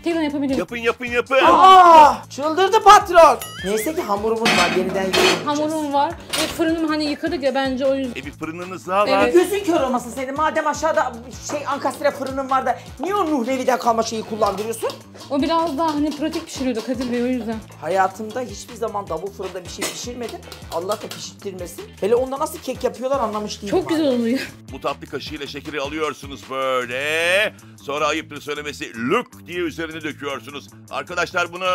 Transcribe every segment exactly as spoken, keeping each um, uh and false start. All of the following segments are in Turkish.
Tekrar yapabilirim. Yapın yapın yapın. Aa, çıldırdı patron. Neyse ki hamurumuz var, yeniden yoğuracağız. Hamurum var. E, fırınımı hani yıkadık ya bence o yüzden. E bir fırınınız daha var. Evet. Gözün kör olmasın senin. Madem aşağıda şey Ankastre fırının var da niye o Nuh Nevi'den kalma şeyi kullandırıyorsun? O biraz daha hani pratik pişiriyordu Kadir Bey o yüzden. Hayatımda hiçbir zaman davul fırında bir şey pişirmedim. Allah da pişirttirmesin. Hele onda nasıl kek yapıyorlar anlamış değilim. Çok güzel oluyor. Bu tatlı kaşığıyla şekeri alıyorsunuz böyle. Sonra ayıptır söylemesi lük diye üzerine döküyorsunuz. Arkadaşlar bunu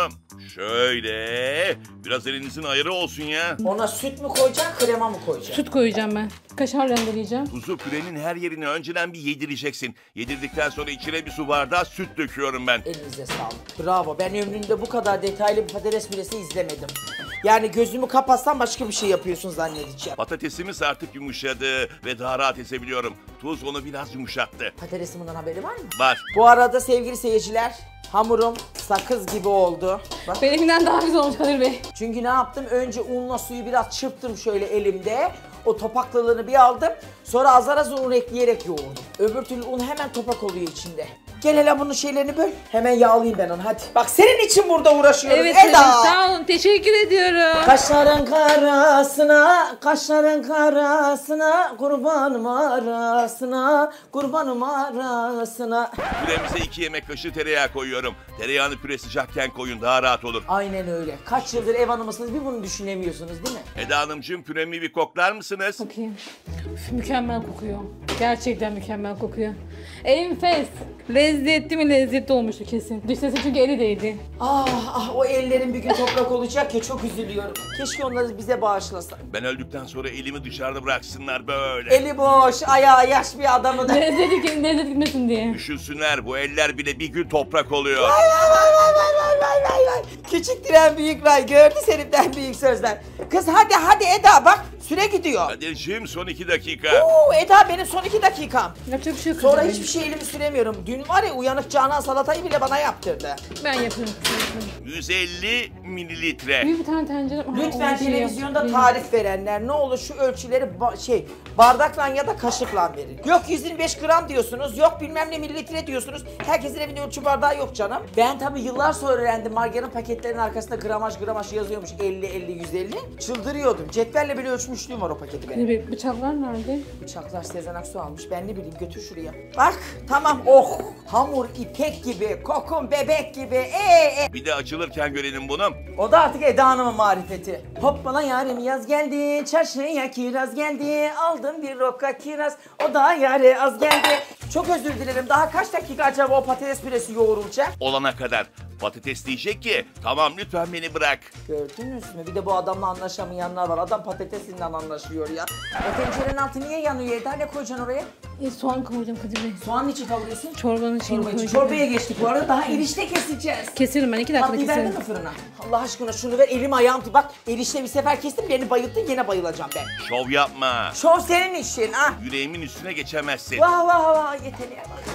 şöyle biraz elinizin ayarı olsun ya. Ona süt mü koyacaksın, krema mı koyacaksın? Süt koyacağım ben. Kaşar rendeleyeceğim. Tuzu pürenin her yerine önceden bir yedireceksin. Yedirdikten sonra içine bir su bardağı süt döküyorum ben. Elinize sağlık. Bravo. Ben ömrümde bu kadar detaylı bir patates püresi izlemedim. Yani gözümü kapatsam başka bir şey yapıyorsun zannedeceğim. Patatesimiz artık yumuşadı ve daha rahat ezebiliyorum. Tuz onu biraz yumuşattı. Patatesin bundan haberi var mı? Var. Bu arada sevgili seyirciler, hamurum sakız gibi oldu. Bak. Benimkinden daha güzel olmuş Kadir Bey. Çünkü ne yaptım? Önce unla suyu biraz çırptım şöyle elimde. O topaklılığını bir aldım. Sonra azar azar un ekleyerek yoğurdum. Öbür türlü un hemen topak oluyor içinde. Gel hele bunun şeylerini böl. Hemen yağlayayım ben onu hadi. Bak senin için burada uğraşıyorum Evet Eda. Kadir, sağ olun. Teşekkür ediyorum. Kaşların karasına, kaşların karasına, kurbanım arasına, kurbanım arasına. Püremize iki yemek kaşığı tereyağı koyuyorum. Tereyağını püre sıcakken koyun daha rahat olur. Aynen öyle. Kaç yıldır ev hanımısınız bir bunu düşünemiyorsunuz değil mi? Eda Hanımcığım püremi bir koklar mısınız? Bakayım. Üf, mükemmel kokuyor. Gerçekten mükemmel kokuyor. Enfes. Lezzetli mi lezzetli olmuştu kesin. Dış sesi çünkü eli değdi. Ah ah o ellerin bir gün toprak olacak ya çok üzülüyorum. Keşke onları bize bağışlasa. Ben öldükten sonra elimi dışarıda bıraksınlar böyle. Eli boş, ayağı yaş bir adamı da. Lezzeti, lezzet gitmesin diye. Düşünsünler bu eller bile bir gün toprak oluyor. Vay vay vay vay vay vay vay. Küçük diren büyük ray gördü seninden büyük sözler. Kız hadi hadi Eda bak süre gidiyor. Kadir'cim son iki dakika. Oo, Eda benim son iki dakikam. Yapacak bir şey yok. Sonra Kadir Bey. hiçbir şey elimi süremiyorum. Dün var ya uyanık Canan salatayı bile bana yaptırdı. Ben yaparım. yüz elli mililitre. Büyük bir tane tencere. Ha, Lütfen o şey televizyonda yap- tarif verenler ne olur şu ölçüleri ba- şey bardakla ya da kaşıkla verin. Yok yüz yirmi beş gram diyorsunuz, yok bilmem ne mililitre diyorsunuz. Herkesin evinde ölçü bardağı yok canım. Ben tabii yıllar sonra öğrendim margarin paketlerinin arkasında gramaj gramaj yazıyormuş elli elli yüz elli. Çıldırıyordum. Cetvelle bile ölçmüşlüğüm var o paketi benim. Kadir Bey, bıçaklar nerede? Bıçaklar Sezen Aksu almış. Ben ne bileyim götür şuraya. Bak tamam oh hamur ipek gibi, kokun bebek gibi. Ee, ee. Bir de açılırken görelim bunu. O da artık Eda Hanım'ın marifeti. Hoppala yarim yaz geldi, çarşıya kiraz geldi. Aldım bir roka kiraz, o da yare az geldi. Çok özür dilerim. Daha kaç dakika acaba o patates püresi yoğrulacak? Olana kadar. Patates diyecek ki tamam lütfen beni bırak. Gördünüz mü? Bir de bu adamla anlaşamayanlar var. Adam patatesinden anlaşıyor ya. O tencerenin altı niye yanıyor Eda? Ne koyacaksın oraya? E, soğan koyacağım Kadir Bey. Soğanın içi kavuruyorsun. Çorbanın şeyini Çorba içi. koyacağım. Çorbaya geçtik bu arada. Daha erişte keseceğiz. Keserim ben iki dakikada Tatlıyı verdin keserim. mi fırına? Allah aşkına şunu ver. Elim ayağım. Bak erişte bir sefer kestim. Beni bayılttın. Yine bayılacağım ben. Şov yapma. Şov senin işin ha. Yüreğimin üstüne geçemezsin. Vah vah vah yeteneğe bak.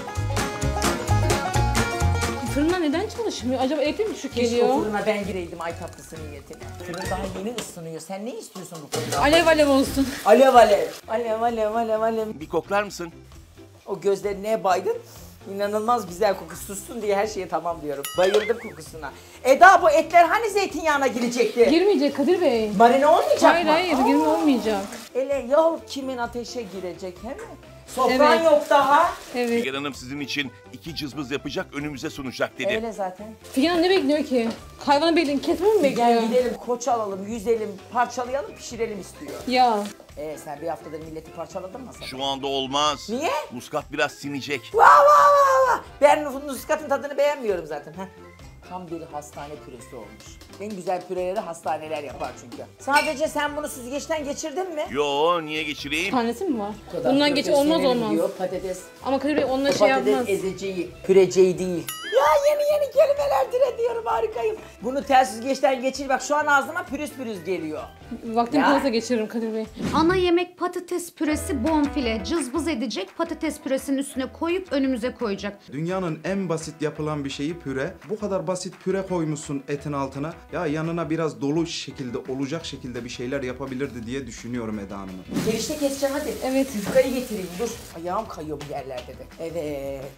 Fırınlar neden çalışmıyor? Acaba elektrik mi düşük Keşke geliyor? o fırına ben gireydim ay tatlısı niyetine. Fırın daha yeni ısınıyor. Sen ne istiyorsun bu fırında? Alev alev olsun. Alev alev. Alev alev alev alev. Bir koklar mısın? O gözlerine baydın. İnanılmaz güzel kokusu sussun diye her şeye tamam diyorum. Bayıldım kokusuna. Eda bu etler hani zeytinyağına girecekti? Girmeyecek Kadir Bey. Marine olmayacak Hayır mı? hayır Aa, girme olmayacak. Ele yok kimin ateşe girecek he mi? Sofran Evet. yok daha. Evet. Figen Hanım sizin için iki cızbız yapacak önümüze sunacak dedi. Öyle zaten. Figen ne bekliyor ki? Hayvanı bekleyin kesme mi bekliyor? Gel gidelim koç alalım, yüzelim, parçalayalım, pişirelim istiyor. Ya. Ee sen bir haftadır milleti parçaladın mı sen? Şu anda olmaz. Niye? Muskat biraz sinecek. Vah vah vah vah. Ben nuskatın tadını beğenmiyorum zaten. Heh. Tam bir hastane püresi olmuş. En güzel püreleri hastaneler yapar çünkü. Sadece sen bunu süzgeçten geçirdin mi? Yo niye geçireyim? Tanesi mi var? Bu kadar Bundan geç olmaz profesyonel olmaz. diyor, patates. Ama Kadir Bey onunla şey Patates yapmaz. ezeceği, püreceği değil. Ya yeni yeni kelimeler türetiyorum harikayım. Bunu ters süzgeçten geçir bak şu an ağzıma pürüz pürüz geliyor. Vaktim Ya. kalırsa geçiririm Kadir Bey. Ana yemek patates püresi bonfile. Cızbız edecek, patates püresinin üstüne koyup önümüze koyacak. Dünyanın en basit yapılan bir şeyi püre. Bu kadar basit püre koymuşsun etin altına. Ya yanına biraz dolu şekilde olacak şekilde bir şeyler yapabilirdi diye düşünüyorum Eda Hanım'ın. Gelişte keseceğim hadi. Evet. Yufkayı getireyim dur. Ayağım kayıyor bu yerlerde de. Evet.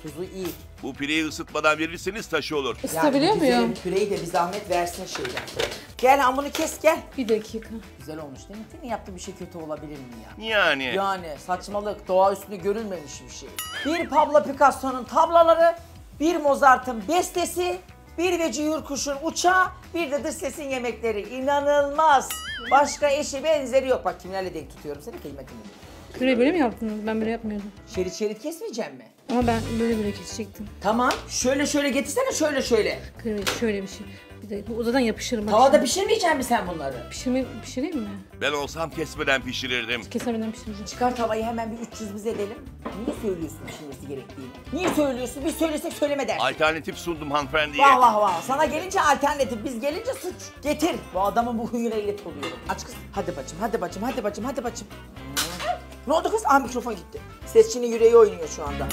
Tuzu iyi. Bu pireyi ısıtmadan verirseniz taşı olur. Isıtabiliyor bu güzelim muyum? Püreyi de bir zahmet versin şeyler. Gel hamurunu kes gel. Bir dakika. Güzel olmuş değil mi? Senin yaptığın bir şey kötü olabilir mi ya? Yani. Yani saçmalık, doğa üstünde görülmemiş bir şey. Bir Pablo Picasso'nun tabloları, bir Mozart'ın bestesi, bir Vecihi Kuş'un uçağı, bir de dış sesin yemekleri. İnanılmaz. Başka eşi benzeri yok. Bak kimlerle denk tutuyorum seni kıymetini. Küreyi böyle mi yaptınız? Ben böyle yapmıyordum. Şerit şerit kesmeyeceğim mi? Ama ben böyle böyle kesecektim. Tamam. Şöyle şöyle getirsene şöyle şöyle. Küreyi şöyle bir şey. Bir de bu odadan yapışırım. Bak Tavada şimdi. pişirmeyecek misin sen bunları? Pişirme, pişireyim mi? Ben olsam kesmeden pişirirdim. Kesemeden pişireceğim. Çıkar tavayı hemen bir üç yüz biz edelim. Niye söylüyorsun pişirmesi gerektiğini? Niye söylüyorsun? Biz söylesek söyleme dersin. Alternatif sundum hanımefendiye. Vah vah vah. Sana gelince alternatif, biz gelince suç. Getir. Bu adamın bu huyuna illet oluyorum. Aç kız. Hadi bacım, hadi bacım, hadi bacım, hadi bacım. Ne oldu kız? Aa mikrofon gitti. Sesçinin yüreği oynuyor şu anda.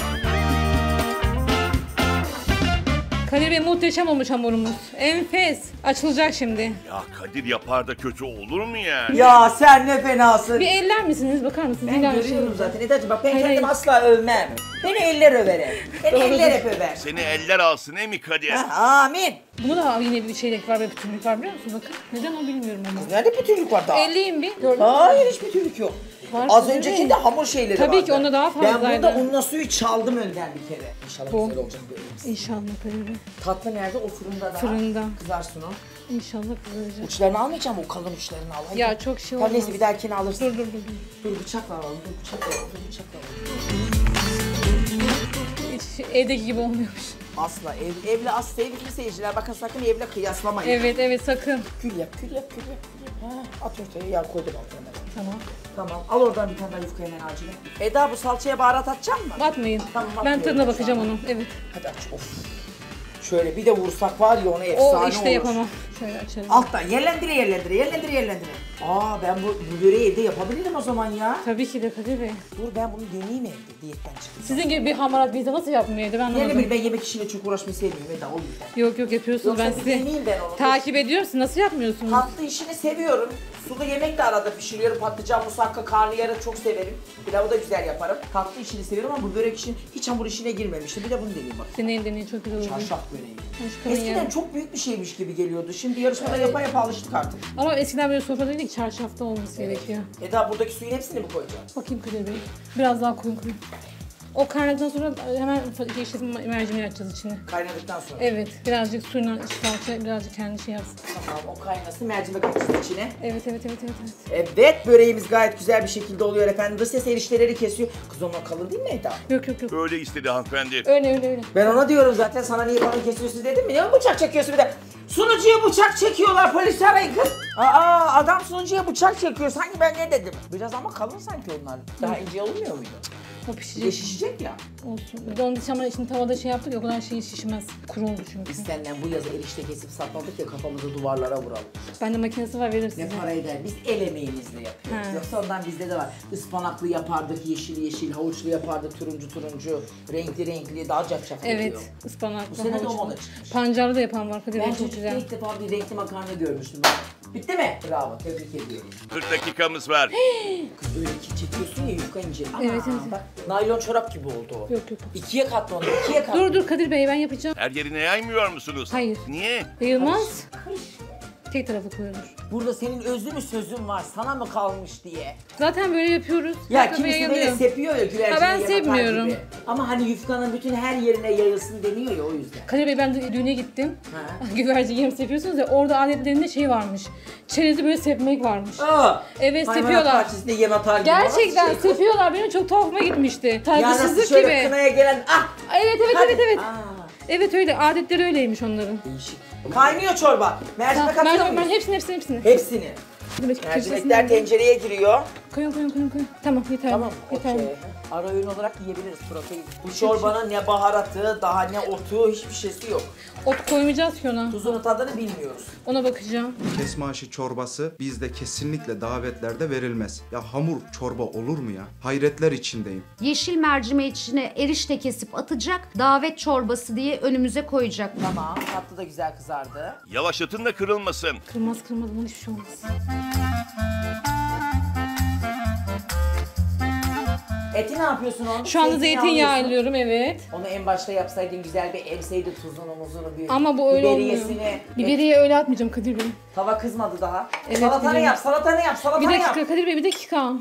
Kadir Bey muhteşem olmuş hamurumuz. Enfes. Açılacak şimdi. Ya Kadir yapar da kötü olur mu yani? Ya sen ne fenasın. Bir eller misiniz? Bakar mısınız? Ben İler görüyorum şimdi. zaten. Eda'cığım bak ben Hayır, kendim hayır. asla övmem. Beni eller över hep. Beni Doğru. eller hep över. Seni eller alsın he mi Kadir? Ha, amin. Bunda da yine bir şeylik var ve bütünlük var biliyor musun? Bakın. Neden o bilmiyorum ama. Nerede bütünlük var daha? Elliyim bir. Gördün mü? Hayır hiç bütünlük yok. Var Az tabii. öncekinde hamur şeyleri Tabii vardı. ki onda daha Ben fazlaydı. burada unla suyu çaldım önden bir kere. İnşallah Bu. güzel olacak görürüz. İnşallah Kadir Bey. Tatlı nerede? O fırında daha. Fırında. Kızarsın o. İnşallah kızaracak. Uçlarını almayacağım, o kalın uçlarını al. Hadi. Ya çok şey Tamam olmaz. neyse bir dahakini alırsın. Dur dur dur. dur. Dur bıçakla alalım, dur bıçakla alalım, dur bıçakla alalım. Hiç evdeki gibi olmuyormuş. Asla, ev, evle as sevgili seyirciler, bakın sakın evle kıyaslamayın. Evet evet sakın. Kül yap, kül yap, kül yap, kül yap. Ha, at ortaya, yağ koydum altına. Tamam. Tamam, al oradan bir tane daha yufka hemen acilen. Eda bu salçaya baharat atacak mı? Atmayın. Tamam, Ben atmıyorum tadına şu bakacağım an. onun. Evet. Hadi aç, of. Şöyle bir de vursak var ya ona efsane O olur. işte yapamam. Şöyle açalım. Alttan yerlendire yerlendire yerlendire yerlendire. Aa ben bu, bu böreği evde yapabilirim o zaman ya. Tabii ki de Kadir Bey. Dur ben bunu deneyeyim evde diyetten çıktım. Sizin gibi bir hamarat bize nasıl yapmıyordu ben Ne anlamadım. bileyim ben yemek işiyle çok uğraşmayı sevmiyorum Eda o yüzden. Yok yok yapıyorsunuz Yoksa ben bir sizi deneyeyim ben onu. takip ediyorum. Siz nasıl yapmıyorsunuz? Tatlı işini seviyorum. Sulu yemek de arada pişiriyorum. Patlıcan, musakka, karnıyarık çok severim. Pilavı da güzel yaparım. Tatlı işini seviyorum ama bu börek işin hiç hamur işine girmemiştim. Bir de bunu deneyeyim bak. Deneyin deneyin çok güzel oldu. Çarşaf böreği. Aşkım Eskiden ya. çok büyük bir şeymiş gibi geliyordu. Şimdi yarışmada yapa yapa alıştık artık. Ama eskiden böyle sofrada değil ki çarşafta olması gerekiyor. Eda buradaki suyun hepsini mi koyacağım? Bakayım Kadir Bey. Biraz daha koyun koyun. O kaynadıktan sonra hemen işte mercimeği açacağız içine. Kaynadıktan sonra. Evet. Birazcık suyuna salça birazcık kendi şey yapsın. Tamam o kaynasın mercimek atacağız içine. Evet evet evet evet. evet. Evet böreğimiz gayet güzel bir şekilde oluyor efendim. Dış ses erişteleri kesiyor. Kız onlar kalın değil mi Eda? Yok yok yok. Öyle istedi hanımefendi. Öyle öyle öyle. Ben ona diyorum zaten sana niye kalın kesiyorsun dedim mi? Niye bıçak çekiyorsun bir de? Sunucuya bıçak çekiyorlar polis arayın kız. Aa adam sunucuya bıçak çekiyor sanki ben ne dedim? Biraz ama kalın sanki onlar. Daha ince olmuyor muydu? O Bir de pişecek. şişecek ya. Olsun. Bir de onun için ama şimdi tavada şey yaptık ya o kadar şey şişmez. Kuru oldu çünkü. Biz senden bu yazı erişte kesip satmadık ya kafamızı duvarlara vuralım. Bende makinesi var verir Ne size. para eder? Biz el emeğimizle yapıyoruz. He. Yoksa ondan bizde de var. Ispanaklı yapardık, yeşil yeşil, havuçlu yapardık, turuncu turuncu, renkli renkli, daha cafcaf Evet. oluyor. Ispanaklı. Bu sene de o havuçlu. moda çıkmış. Pancarlı da yapan var Kadir Bey Ben çok çocukta güzel. ilk defa bir renkli makarna görmüştüm ben. Bitti mi? Bravo, tebrik ediyorum. kırk dakikamız var. Kız öyle iki çekiyorsun ya yufka ince. Aa, Evet, evet. Bak, naylon çorap gibi oldu o. Yok yok. İkiye katlandı, ikiye katlandı. Dur dur Kadir Bey ben yapacağım. Her yerine yaymıyor musunuz? Hayır. Niye? Yayılmaz. Tek tarafı koyulur. Burada senin özlü mü sözün var, sana mı kalmış diye. Zaten böyle yapıyoruz. Ya Tek tarafı kimisi böyle yayılıyor. sepiyor ya güvercin Ha, ben yamatar sevmiyorum. gibi. Ama hani yufkanın bütün her yerine yayılsın deniyor ya o yüzden. Kadir Bey ben de düğüne gittim. Ha. Güvercin yarım sepiyorsunuz ya orada adetlerinde şey varmış. Çerezi böyle sepmek varmış. Aa, Evet hayvanat sepiyorlar. bahçesinde yem atar gibi. Gerçekten Nasıl şey? sepiyorlar. Benim çok tuhafıma gitmişti. Ya nasıl Saygısızlık şöyle gibi. kınaya gelen ah. Evet evet hadi. evet evet. Aa, Evet öyle. Adetleri öyleymiş onların. değişik. Kaynıyor çorba. Mercimek Ben, atıyor ben, muyuz? ben hepsini hepsini hepsini. Hepsini. Mercimekler Mercimekler tencereye giriyor. Koyun koyun koyun koyun. Tamam yeter. Tamam, Yeter. okey. Ara öğün olarak yiyebiliriz protein. Bu çorbanın ne baharatı, daha ne otu, hiçbir şeysi yok. Ot koymayacağız ki ona. Tuzunu tadını bilmiyoruz. Ona bakacağım. Kesme aşı çorbası bizde kesinlikle davetlerde verilmez. Ya hamur çorba olur mu ya? Hayretler içindeyim. Yeşil mercimeği içine erişte kesip atacak. Davet çorbası diye önümüze koyacak. Tamam, tatlı da güzel kızardı. Yavaşlatın da kırılmasın. Kırmaz kırmaz bunun hiçbir şey olmaz. Etini ne yapıyorsun onu? Şu anda zeytinyağı alıyorsun. alıyorum, evet. Onu en başta yapsaydın güzel bir emseydin tuzunu muzunu bir Ama bu öyle olmuyor. biberiyesini. Biberiye öyle atmayacağım Kadir Bey. Tava kızmadı daha. Evet, salatanı biliyorum. yap, salatanı yap, Bir salatanı yap. dakika Kadir Bey, bir dakika.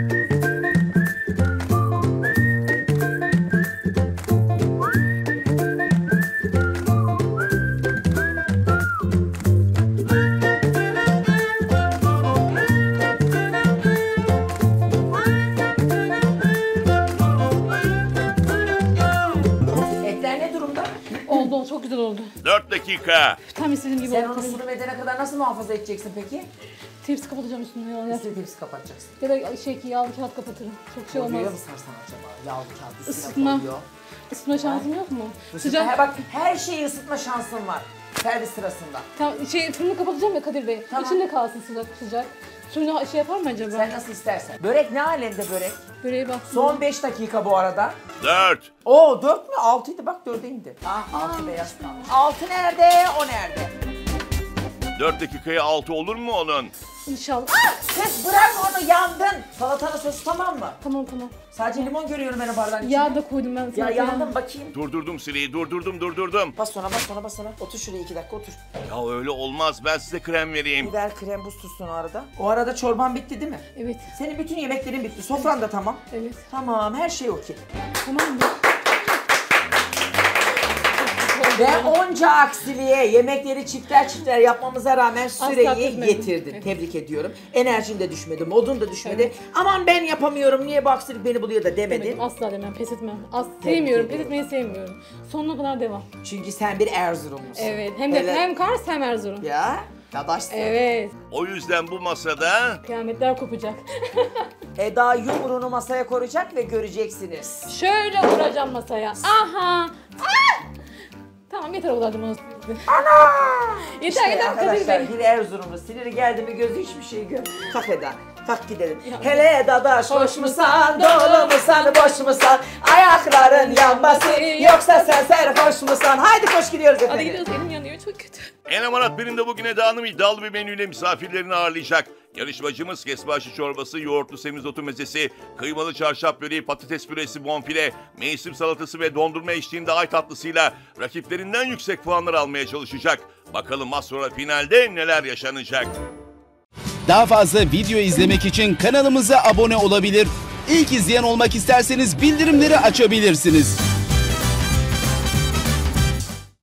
Etler ne durumda? Oldu, çok güzel oldu. dört dakika. Tam istediğim gibi Sen oldu. onu sunum edene kadar nasıl muhafaza edeceksin peki? Tepsi kapatacağım üstüne ya. Ya, Üstüne tepsi kapatacaksın. ya da şey yağlı kağıt kapatırım. Çok şey Oluyor olmaz. mu sarsan acaba? Yağlı kağıt üstüne Isıtma. koyuyor. Isıtma şansım yok mu? Isıtma- Sıcak. He bak her şeyi ısıtma şansın var. Servis sırasında. Tamam, şey fırını kapatacağım ya Kadir Bey. Tamam. İçinde kalsın sıcak sıcak. Suyunu şey yapar mı acaba? Sen nasıl istersen. Börek ne alemde börek? Böreğe bak. Son beş dakika bu arada. dört. Oo dört mü? altıydı bak dörde indi. Ah altı beyaz kalmış. altı nerede? O nerede? dört dakikaya altı olur mu onun? İnşallah. Kız bırak onu yandın. Salatanın sosu tamam mı? Tamam tamam. Sadece limon görüyorum ben o bardağın içinde. Yağ da koydum ben Ya salataya. yandım bakayım. Durdurdum süreyi, durdurdum, durdurdum. Bas sonra bas sonra bas sonra. Otur şuraya iki dakika otur. Ya öyle olmaz, ben size krem vereyim. Biber krem buz tutsun o arada. O arada çorban bitti değil mi? Evet. Senin bütün yemeklerin bitti. Sofran da tamam. Evet. Tamam her şey okey. Tamam mı? Ve onca aksiliğe yemekleri çiftler çiftler yapmamıza rağmen süreyi etmedim. getirdin. Evet. Tebrik ediyorum. Enerjin de düşmedi, modun da düşmedi. Evet. Aman ben yapamıyorum, niye bu aksilik beni buluyor da demedin. Demedim, asla demem, pes etmem. As sevmiyorum, pes ediyorum. etmeyi sevmiyorum. Sonuna kadar devam. Çünkü sen bir Erzurumlusun. Evet, hem de Hele- hem Kars hem Erzurum. Ya, dadaşsın. Evet, O yüzden bu masada kıyametler kopacak. Eda yumruğunu masaya koyacak ve göreceksiniz. Şöyle vuracağım masaya. Aha! Ah! Tamam yeter olaydım onu. Ana! Yeter İşte yeter Kadir arkadaşlar Bey. bir Erzurumlu siniri geldi mi gözü hiçbir şey gör. Kalk Eda. Kalk gidelim. Ya. Hele dadaş hoş musan, dolu musan, boş musan? Ayakların yanması yoksa sen sarhoş musan? Haydi koş gidiyoruz Hadi efendim. gidiyoruz, elim yanıyor çok kötü. En amarat birinde bugün Eda Hanım iddialı bir menüyle misafirlerini ağırlayacak. Yarışmacımız kesbaşı çorbası, yoğurtlu semizotu mezesi, kıymalı çarşaf böreği, patates püresi, bonfile, mevsim salatası ve dondurma eşliğinde ay tatlısıyla rakiplerinden yüksek puanlar almaya çalışacak. Bakalım az sonra finalde neler yaşanacak? Daha fazla video izlemek için kanalımıza abone olabilir. İlk izleyen olmak isterseniz bildirimleri açabilirsiniz.